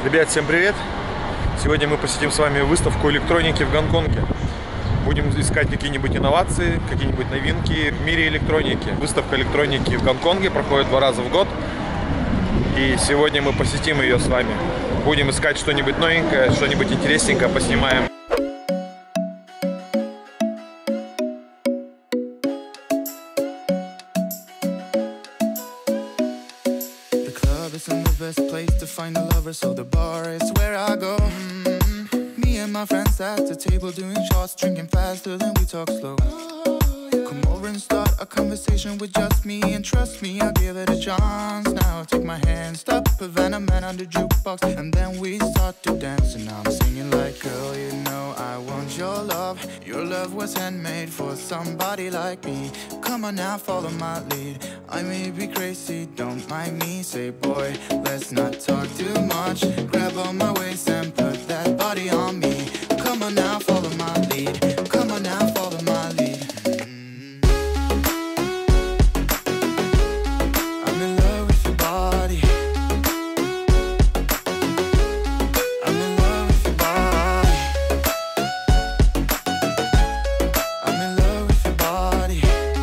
Ребят, всем привет! Сегодня мы посетим с вами выставку электроники в Гонконге. Будем искать какие-нибудь инновации, какие-нибудь новинки в мире электроники. Выставка электроники в Гонконге проходит 2 раза в год. И сегодня мы посетим ее с вами. Будем искать что-нибудь новенькое, что-нибудь интересненькое, поснимаем. So the bar is where I go. Me and my friends at the table doing shots, drinking faster than we talk slow. Come over and start a conversation with just me, and trust me, I'll give it a chance. Now take my hand, stop a Venom Man on the jukebox, and then we start to dance. And I'm singing like, girl, you know I want your love. Your love was handmade for somebody like me. Come on now, follow my lead. I may be crazy, don't mind me. Say, boy, let's not talk too much. Grab on my waist and put that body on me. Come on now, follow my lead. Come on now, follow my lead. I'm in love with your body. I'm in love with your body. I'm in love with your body.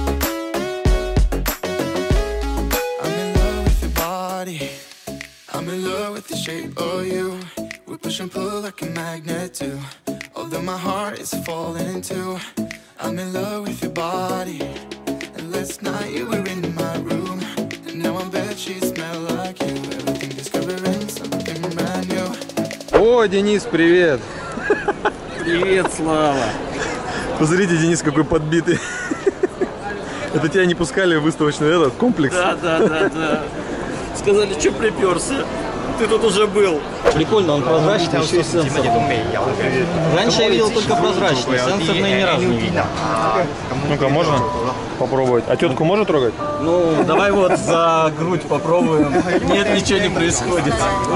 I'm in love with your body. I'm in love with the shape of you. We push and pull like a magnet too. Although my heart is falling too. I'm in love with your body. And last night you were in my room. And now I'm bed sheets smell like you. Everything discovering something brand new. О, Денис, привет! Привет, Слава! Посмотрите, Денис какой подбитый. Это тебя не пускали в выставочный этот комплекс? Да. Сказали, что приперся? Ты тут уже был. Прикольно, он прозрачный, еще и сенсорный. Раньше я видел только прозрачный, сенсорный ни разу не видел. Ну-ка, можно попробовать? А тетку можно трогать? Ну, давай вот за грудь попробуем. Нет, ничего не происходит.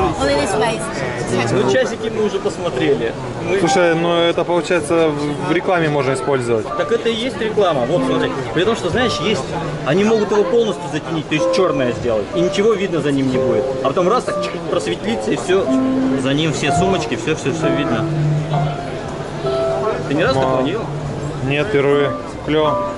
Ну, часики мы уже посмотрели. Слушай, ну это получается в рекламе можно использовать. Так это и есть реклама. Вот смотри. При том, что, знаешь, есть. Они могут его полностью затенить, то есть черное сделать. И ничего видно за ним не будет. А потом раз так просветлится и все. За ним все сумочки, все видно. Ты ни разу такого не видел? Нет, впервые. Клево.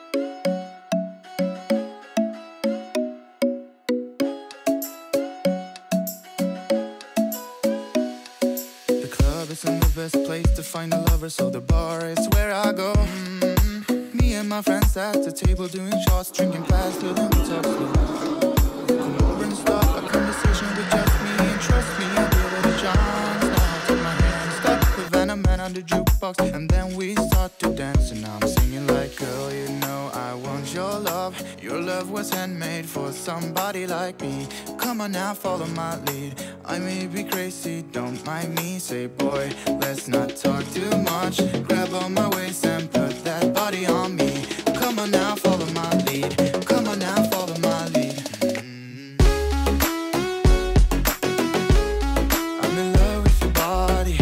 So the bar is where I go. Me and my friends at the table doing shots, drinking faster than we talk slow. Come over and start a conversation with just me, and trust me, I'll give it a chance. Now take my hand, stop the Venom Man on the jukebox, and then we start to dance. And I'm singing like, girl, you know I want your love. Your love was handmade for somebody like me. Come on now, follow my lead. I may be crazy, don't mind me. Say, boy, let's not talk too much. Grab on my waist and put that body on me. Come on now, follow my lead. Come on now, follow my lead. I'm in love with your body.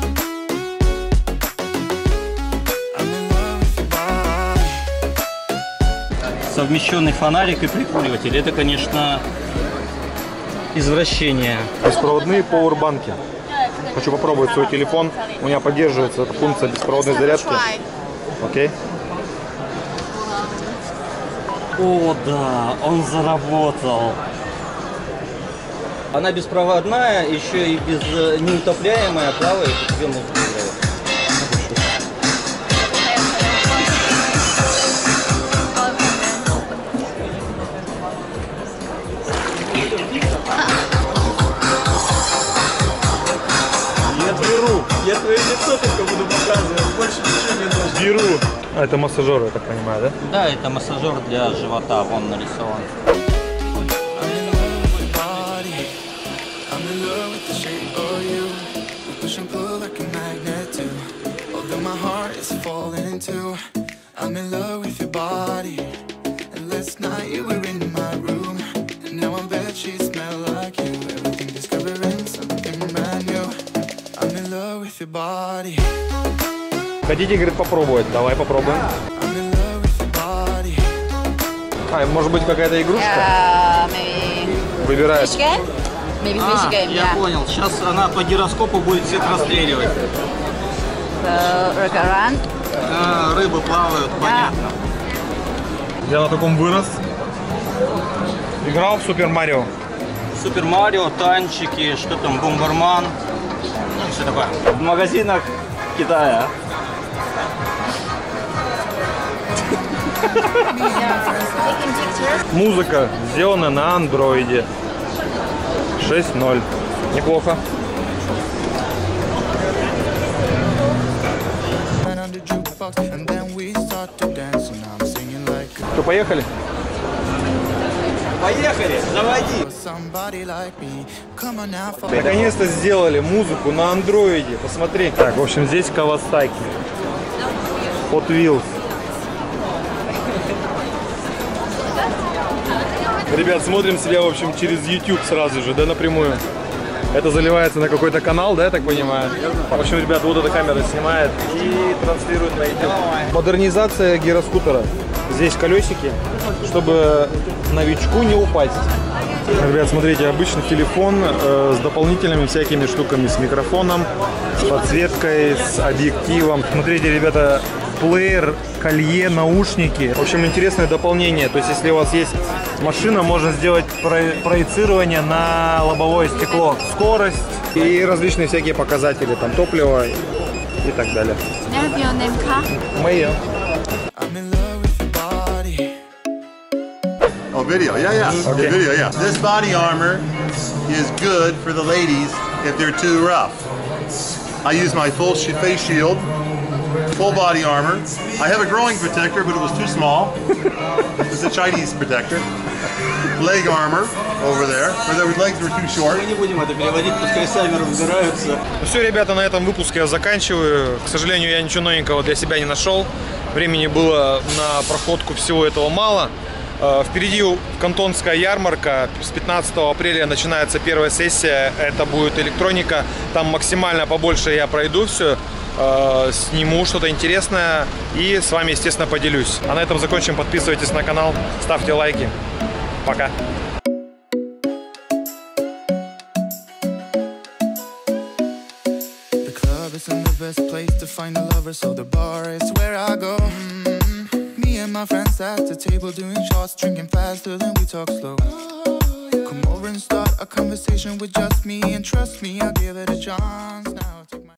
I'm in love with your body. Совмещенный фонарик и прикуриватель. Это, конечно, извращение. Беспроводные пауэрбанки. Хочу попробовать свой телефон. У меня поддерживается эта функция беспроводной зарядки. Окей. О, да, он заработал. Она беспроводная, еще и неутопляемая, плавает, и тебе музыку играет. Я твое лицо только буду показывать, больше ничего не нужно. Беру. А это массажер, я так понимаю, да? Да, это массажер для живота, вон нарисован. Хотите, говорит, попробовать? Давай попробуем. А, может быть, какая-то игрушка? Выбирает. maybe fish game. Я понял. Сейчас она по гироскопу будет всех расстреливать. So restaurant. Рыбы плавают, понятно. Я на таком вырос. Играл в Супер Марио. Супер Марио, танчики, что там, Бомберман. Ну, все такое. В магазинах Китая. Музыка сделана на андроиде. 6.0. Неплохо. And then we start to dance, and I'm singing like Что, поехали? Поехали, заводи. somebody like me. Come on now, for Наконец-то сделали музыку на андроиде. Посмотри. Так, в общем, здесь Kawasaki. Hot Wheels. Ребят, смотрим себя, в общем, через YouTube сразу же, да, напрямую. Это заливается на какой-то канал, да, я так понимаю? В общем, ребят, вот эта камера снимает и транслирует на YouTube. Модернизация гироскутера. Здесь колесики, чтобы новичку не упасть. Ребят, смотрите, обычный телефон с дополнительными всякими штуками, с микрофоном, с подсветкой, с объективом. Смотрите, ребята, плеер, колье, наушники. В общем, интересное дополнение. То есть, если у вас есть машина, можно сделать проецирование на лобовое стекло. Скорость и различные всякие показатели, там топливо и так далее. Мое. I'm in love with your body. Oh, video, yeah. Okay. Video, yeah. This body armor is good for the ladies if they're too rough. I use my full face shield, full body armor. I have a growing protector, but it was too small. It's a Chinese protector. Leg armor over there, but their legs were too short. Мы не будем это переводить, пускай сами разбираются. Ну все, ребята, на этом выпуске я заканчиваю. К сожалению, я ничего новенького для себя не нашел. Времени было на проходку всего этого мало. Впереди Кантонская ярмарка. С 15 апреля начинается первая сессия. Это будет электроника. Там максимально побольше я пройду все. Сниму что-то интересное и с вами, естественно, поделюсь. А на этом закончим. Подписывайтесь на канал, ставьте лайки. Пока. The club isn't the best place to find a lover, so the bar is where I go. Me and my friends at the table doing shots, drinking faster than we talk slow. Come over and start a conversation with just me, and trust me, I'll give it a chance now.